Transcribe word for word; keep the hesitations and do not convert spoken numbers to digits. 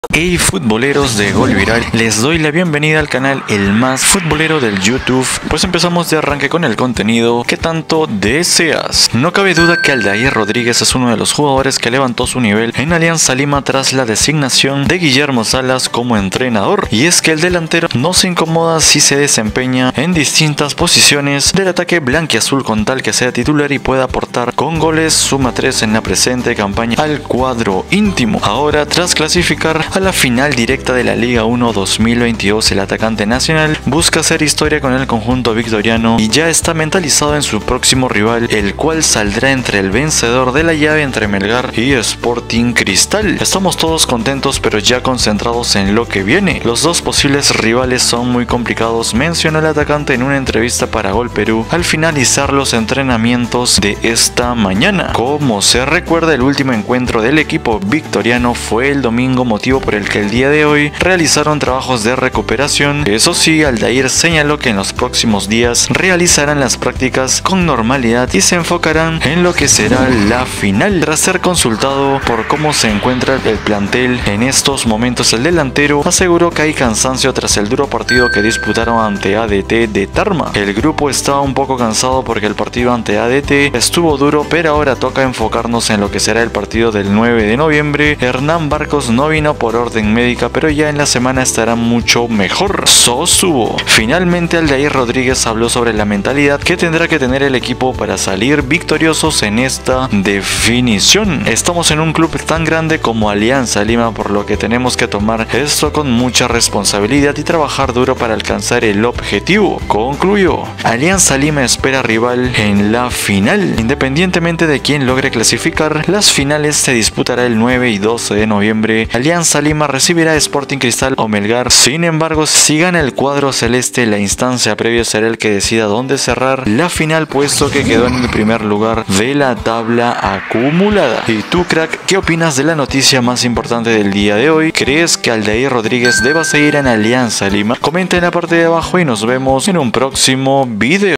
Hey futboleros de Gol Viral, les doy la bienvenida al canal el más futbolero del YouTube. Pues empezamos de arranque con el contenido que tanto deseas. No cabe duda que Aldair Rodríguez es uno de los jugadores que levantó su nivel en Alianza Lima tras la designación de Guillermo Salas como entrenador. Y es que el delantero no se incomoda si se desempeña en distintas posiciones del ataque blanquiazul con tal que sea titular y pueda aportar con goles. Suma tres en la presente campaña al cuadro íntimo. Ahora, tras clasificar a la final directa de la Liga uno dos mil veintidós, el atacante nacional busca hacer historia con el conjunto victoriano y ya está mentalizado en su próximo rival, el cual saldrá entre el vencedor de la llave entre Melgar y Sporting Cristal. Estamos todos contentos pero ya concentrados en lo que viene. Los dos posibles rivales son muy complicados, mencionó el atacante en una entrevista para Gol Perú al finalizar los entrenamientos de esta mañana. Como se recuerda, el último encuentro del equipo victoriano fue el domingo, motivo por el que el día de hoy realizaron trabajos de recuperación. Eso sí, Aldair señaló que en los próximos días realizarán las prácticas con normalidad y se enfocarán en lo que será la final. Tras ser consultado por cómo se encuentra el plantel en estos momentos, el delantero aseguró que hay cansancio tras el duro partido que disputaron ante A D T de Tarma. El grupo estaba un poco cansado porque el partido ante A D T estuvo duro, pero ahora toca enfocarnos en lo que será el partido del nueve de noviembre. Hernán Barcos no vino por orden médica, pero ya en la semana estará mucho mejor. Sostuvo. Finalmente, Aldair Rodríguez habló sobre la mentalidad que tendrá que tener el equipo para salir victoriosos en esta definición. Estamos en un club tan grande como Alianza Lima, por lo que tenemos que tomar esto con mucha responsabilidad y trabajar duro para alcanzar el objetivo, concluyó. Alianza Lima espera rival en la final. Independientemente de quién logre clasificar, las finales se disputará el nueve y doce de noviembre. Alianza Lima recibirá a Sporting Cristal o Melgar. Sin embargo, si gana el cuadro celeste, la instancia previa será el que decida dónde cerrar la final, puesto que quedó en el primer lugar de la tabla acumulada. ¿Y tú, crack, qué opinas de la noticia más importante del día de hoy? ¿Crees que Aldair Rodríguez deba seguir en Alianza Lima? Comenta en la parte de abajo y nos vemos en un próximo video.